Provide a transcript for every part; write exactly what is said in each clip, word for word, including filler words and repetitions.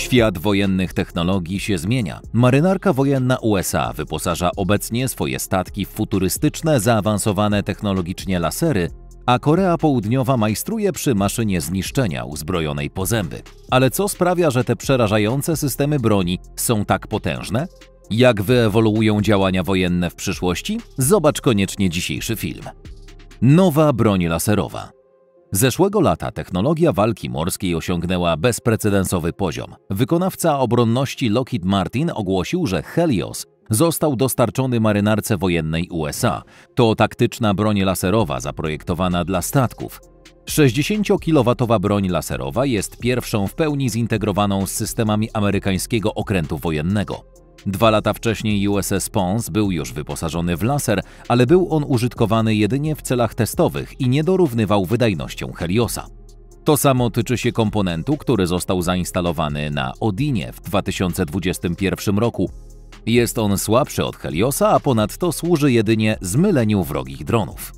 Świat wojennych technologii się zmienia. Marynarka wojenna U S A wyposaża obecnie swoje statki w futurystyczne, zaawansowane technologicznie lasery, a Korea Południowa majstruje przy maszynie zniszczenia uzbrojonej po zęby. Ale co sprawia, że te przerażające systemy broni są tak potężne? Jak wyewoluują działania wojenne w przyszłości? Zobacz koniecznie dzisiejszy film. Nowa broń laserowa. Zeszłego lata technologia walki morskiej osiągnęła bezprecedensowy poziom. Wykonawca obronności Lockheed Martin ogłosił, że Helios został dostarczony marynarce wojennej U S A. To taktyczna broń laserowa zaprojektowana dla statków. sześćdziesięciokilowatowa broń laserowa jest pierwszą w pełni zintegrowaną z systemami amerykańskiego okrętu wojennego. Dwa lata wcześniej U S S Pons był już wyposażony w laser, ale był on użytkowany jedynie w celach testowych i nie dorównywał wydajnością Heliosa. To samo tyczy się komponentu, który został zainstalowany na Odinie w dwa tysiące dwudziestym pierwszym roku. Jest on słabszy od Heliosa, a ponadto służy jedynie zmyleniu wrogich dronów.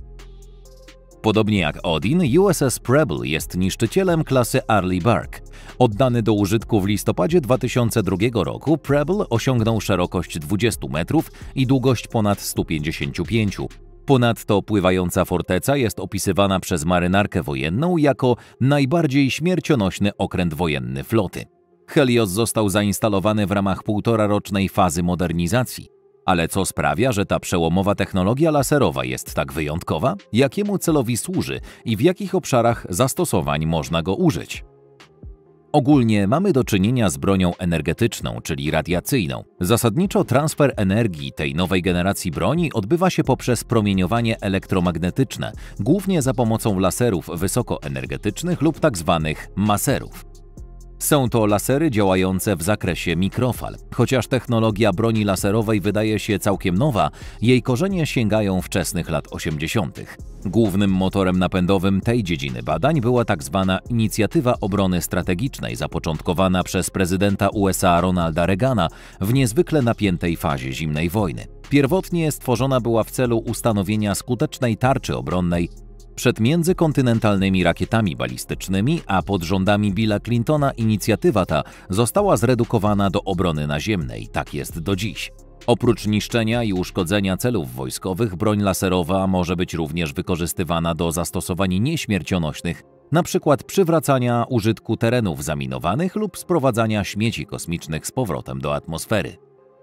Podobnie jak Odin, U S S Preble jest niszczycielem klasy Arleigh Burke. Oddany do użytku w listopadzie dwa tysiące drugiego roku, Preble osiągnął szerokość dwadzieścia metrów i długość ponad sto pięćdziesiąt pięć. Ponadto pływająca forteca jest opisywana przez marynarkę wojenną jako najbardziej śmiercionośny okręt wojenny floty. Helios został zainstalowany w ramach półtorarocznej fazy modernizacji. Ale co sprawia, że ta przełomowa technologia laserowa jest tak wyjątkowa? Jakiemu celowi służy i w jakich obszarach zastosowań można go użyć? Ogólnie mamy do czynienia z bronią energetyczną, czyli radiacyjną. Zasadniczo transfer energii tej nowej generacji broni odbywa się poprzez promieniowanie elektromagnetyczne, głównie za pomocą laserów wysokoenergetycznych lub tzw. maserów. Są to lasery działające w zakresie mikrofal. Chociaż technologia broni laserowej wydaje się całkiem nowa, jej korzenie sięgają wczesnych lat osiemdziesiątych. Głównym motorem napędowym tej dziedziny badań była tzw. Inicjatywa Obrony Strategicznej zapoczątkowana przez prezydenta U S A Ronalda Reagana w niezwykle napiętej fazie zimnej wojny. Pierwotnie stworzona była w celu ustanowienia skutecznej tarczy obronnej przed międzykontynentalnymi rakietami balistycznymi, a pod rządami Billa Clintona inicjatywa ta została zredukowana do obrony naziemnej. Tak jest do dziś. Oprócz niszczenia i uszkodzenia celów wojskowych, broń laserowa może być również wykorzystywana do zastosowań nieśmiercionośnych, np. przywracania użytku terenów zaminowanych lub sprowadzania śmieci kosmicznych z powrotem do atmosfery.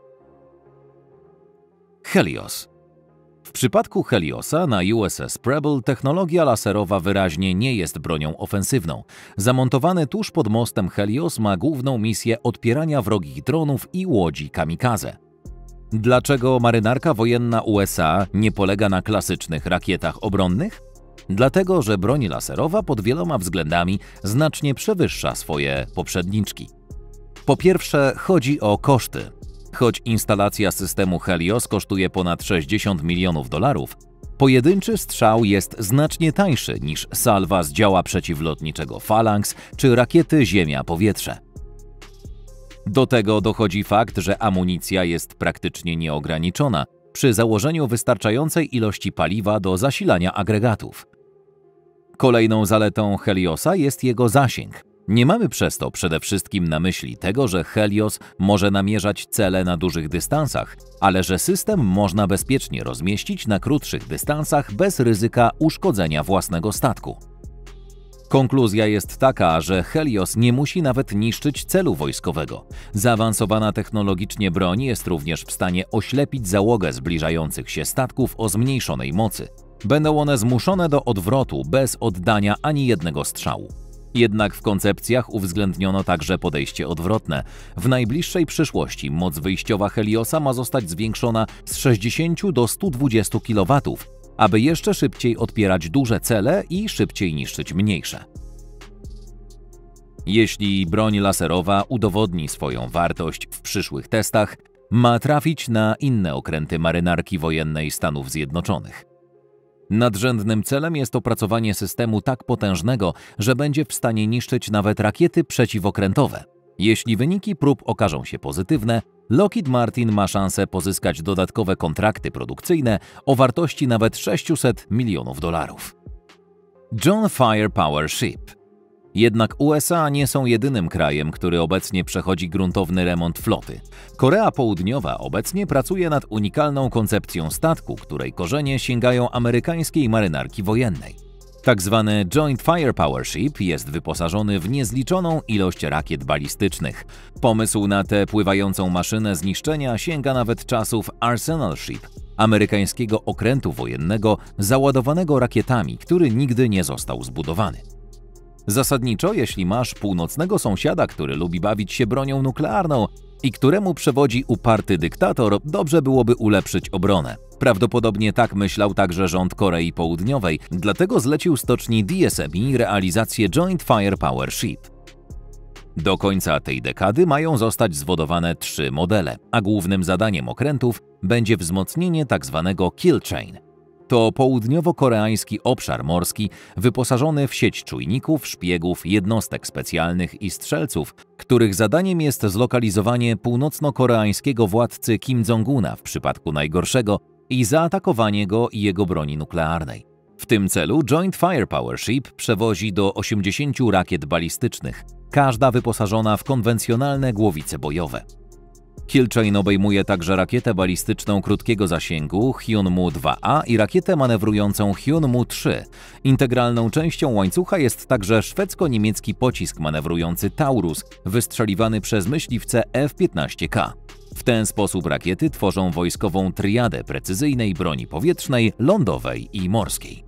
Helios. W przypadku Heliosa na U S S Preble technologia laserowa wyraźnie nie jest bronią ofensywną. Zamontowany tuż pod mostem Helios ma główną misję odpierania wrogich dronów i łodzi kamikaze. Dlaczego marynarka wojenna U S A nie polega na klasycznych rakietach obronnych? Dlatego, że broń laserowa pod wieloma względami znacznie przewyższa swoje poprzedniczki. Po pierwsze, chodzi o koszty. Choć instalacja systemu Helios kosztuje ponad sześćdziesiąt milionów dolarów, pojedynczy strzał jest znacznie tańszy niż salwa z działa przeciwlotniczego Phalanx czy rakiety Ziemia-Powietrze. Do tego dochodzi fakt, że amunicja jest praktycznie nieograniczona przy założeniu wystarczającej ilości paliwa do zasilania agregatów. Kolejną zaletą Heliosa jest jego zasięg. Nie mamy przez to przede wszystkim na myśli tego, że Helios może namierzać cele na dużych dystansach, ale że system można bezpiecznie rozmieścić na krótszych dystansach bez ryzyka uszkodzenia własnego statku. Konkluzja jest taka, że Helios nie musi nawet niszczyć celu wojskowego. Zaawansowana technologicznie broń jest również w stanie oślepić załogę zbliżających się statków o zmniejszonej mocy. Będą one zmuszone do odwrotu bez oddania ani jednego strzału. Jednak w koncepcjach uwzględniono także podejście odwrotne. W najbliższej przyszłości moc wyjściowa Heliosa ma zostać zwiększona z sześćdziesięciu do stu dwudziestu kilowatów, aby jeszcze szybciej odpierać duże cele i szybciej niszczyć mniejsze. Jeśli broń laserowa udowodni swoją wartość w przyszłych testach, ma trafić na inne okręty marynarki wojennej Stanów Zjednoczonych. Nadrzędnym celem jest opracowanie systemu tak potężnego, że będzie w stanie niszczyć nawet rakiety przeciwokrętowe. Jeśli wyniki prób okażą się pozytywne, Lockheed Martin ma szansę pozyskać dodatkowe kontrakty produkcyjne o wartości nawet sześciuset milionów dolarów. John Firepower Ship. Jednak U S A nie są jedynym krajem, który obecnie przechodzi gruntowny remont floty. Korea Południowa obecnie pracuje nad unikalną koncepcją statku, której korzenie sięgają amerykańskiej marynarki wojennej. Tak zwany Joint Firepower Ship jest wyposażony w niezliczoną ilość rakiet balistycznych. Pomysł na tę pływającą maszynę zniszczenia sięga nawet czasów Arsenal Ship, amerykańskiego okrętu wojennego załadowanego rakietami, który nigdy nie został zbudowany. Zasadniczo, jeśli masz północnego sąsiada, który lubi bawić się bronią nuklearną i któremu przewodzi uparty dyktator, dobrze byłoby ulepszyć obronę. Prawdopodobnie tak myślał także rząd Korei Południowej, dlatego zlecił stoczni D S M E realizację Joint Firepower Ship. Do końca tej dekady mają zostać zwodowane trzy modele, a głównym zadaniem okrętów będzie wzmocnienie tzw. kill chain. To południowo-koreański obszar morski wyposażony w sieć czujników, szpiegów, jednostek specjalnych i strzelców, których zadaniem jest zlokalizowanie północno-koreańskiego władcy Kim Jong-una w przypadku najgorszego i zaatakowanie go i jego broni nuklearnej. W tym celu Joint Firepower Ship przewozi do osiemdziesięciu rakiet balistycznych, każda wyposażona w konwencjonalne głowice bojowe. Kill chain obejmuje także rakietę balistyczną krótkiego zasięgu Hyunmoo dwa A i rakietę manewrującą Hyunmoo trzy. Integralną częścią łańcucha jest także szwedzko-niemiecki pocisk manewrujący Taurus, wystrzeliwany przez myśliwce F piętnaście K. W ten sposób rakiety tworzą wojskową triadę precyzyjnej broni powietrznej, lądowej i morskiej.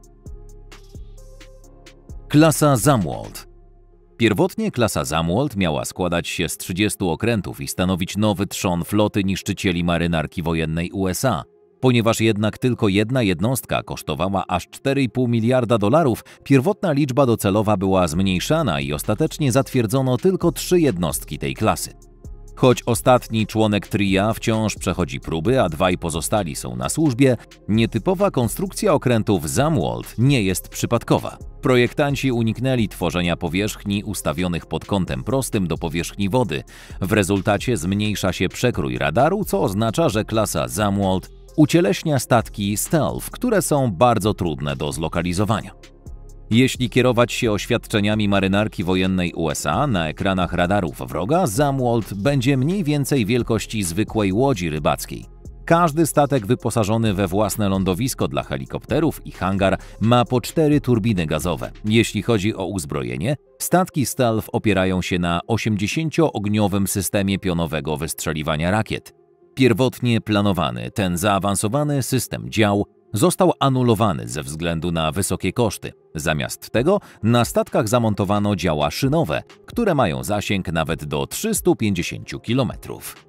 Klasa Zumwalt. Pierwotnie klasa Zumwalt miała składać się z trzydziestu okrętów i stanowić nowy trzon floty niszczycieli marynarki wojennej U S A. Ponieważ jednak tylko jedna jednostka kosztowała aż cztery i pół miliarda dolarów, pierwotna liczba docelowa była zmniejszana i ostatecznie zatwierdzono tylko trzy jednostki tej klasy. Choć ostatni członek tria wciąż przechodzi próby, a dwaj pozostali są na służbie, nietypowa konstrukcja okrętów Zumwalt nie jest przypadkowa. Projektanci uniknęli tworzenia powierzchni ustawionych pod kątem prostym do powierzchni wody. W rezultacie zmniejsza się przekrój radaru, co oznacza, że klasa Zumwalt ucieleśnia statki stealth, które są bardzo trudne do zlokalizowania. Jeśli kierować się oświadczeniami marynarki wojennej U S A na ekranach radarów wroga, Zumwalt będzie mniej więcej wielkości zwykłej łodzi rybackiej. Każdy statek wyposażony we własne lądowisko dla helikopterów i hangar ma po cztery turbiny gazowe. Jeśli chodzi o uzbrojenie, statki stealth opierają się na osiemdziesięcioogniowym systemie pionowego wystrzeliwania rakiet. Pierwotnie planowany ten zaawansowany system dział został anulowany ze względu na wysokie koszty. Zamiast tego na statkach zamontowano działa szynowe, które mają zasięg nawet do trzystu pięćdziesięciu kilometrów.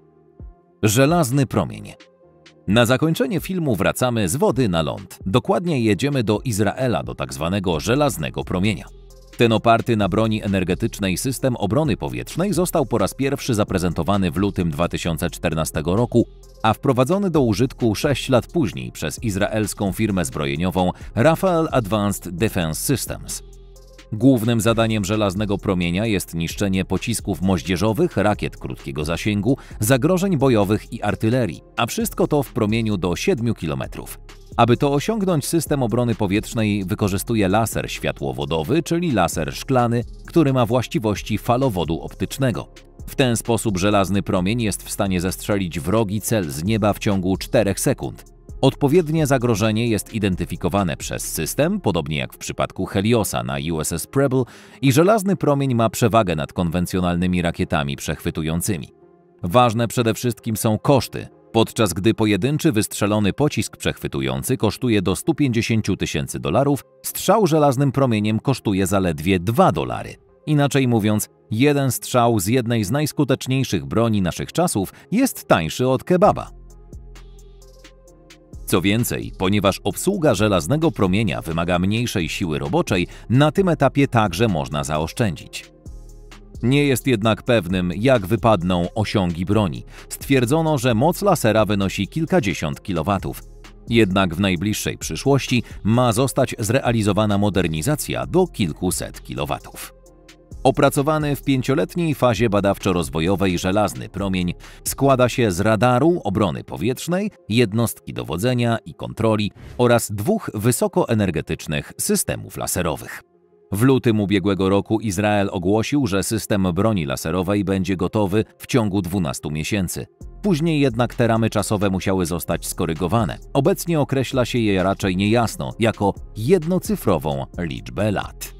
Żelazny promień. Na zakończenie filmu wracamy z wody na ląd. Dokładnie jedziemy do Izraela, do tzw. żelaznego promienia. Ten oparty na broni energetycznej system obrony powietrznej został po raz pierwszy zaprezentowany w lutym dwa tysiące czternastego roku, a wprowadzony do użytku sześć lat później przez izraelską firmę zbrojeniową Rafael Advanced Defense Systems. Głównym zadaniem żelaznego promienia jest niszczenie pocisków moździerzowych, rakiet krótkiego zasięgu, zagrożeń bojowych i artylerii, a wszystko to w promieniu do siedmiu kilometrów. Aby to osiągnąć, system obrony powietrznej wykorzystuje laser światłowodowy, czyli laser szklany, który ma właściwości falowodu optycznego. W ten sposób żelazny promień jest w stanie zestrzelić wrogi cel z nieba w ciągu czterech sekund. Odpowiednie zagrożenie jest identyfikowane przez system, podobnie jak w przypadku Heliosa na U S S Preble, i żelazny promień ma przewagę nad konwencjonalnymi rakietami przechwytującymi. Ważne przede wszystkim są koszty. Podczas gdy pojedynczy wystrzelony pocisk przechwytujący kosztuje do stu pięćdziesięciu tysięcy dolarów, strzał żelaznym promieniem kosztuje zaledwie dwa dolary. Inaczej mówiąc, jeden strzał z jednej z najskuteczniejszych broni naszych czasów jest tańszy od kebaba. Co więcej, ponieważ obsługa żelaznego promienia wymaga mniejszej siły roboczej, na tym etapie także można zaoszczędzić. Nie jest jednak pewnym, jak wypadną osiągi broni. Stwierdzono, że moc lasera wynosi kilkadziesiąt kilowatów. Jednak w najbliższej przyszłości ma zostać zrealizowana modernizacja do kilkuset kilowatów. Opracowany w pięcioletniej fazie badawczo-rozwojowej żelazny promień składa się z radaru, obrony powietrznej, jednostki dowodzenia i kontroli oraz dwóch wysokoenergetycznych systemów laserowych. W lutym ubiegłego roku Izrael ogłosił, że system broni laserowej będzie gotowy w ciągu dwunastu miesięcy. Później jednak te ramy czasowe musiały zostać skorygowane. Obecnie określa się je raczej niejasno, jako jednocyfrową liczbę lat.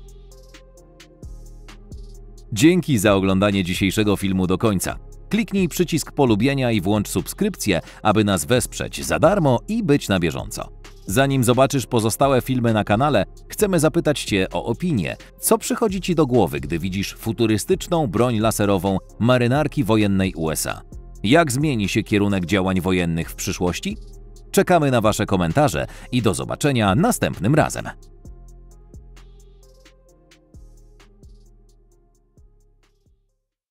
Dzięki za oglądanie dzisiejszego filmu do końca. Kliknij przycisk polubienia i włącz subskrypcję, aby nas wesprzeć za darmo i być na bieżąco. Zanim zobaczysz pozostałe filmy na kanale, chcemy zapytać Cię o opinię. Co przychodzi Ci do głowy, gdy widzisz futurystyczną broń laserową marynarki wojennej U S A? Jak zmieni się kierunek działań wojennych w przyszłości? Czekamy na Wasze komentarze i do zobaczenia następnym razem.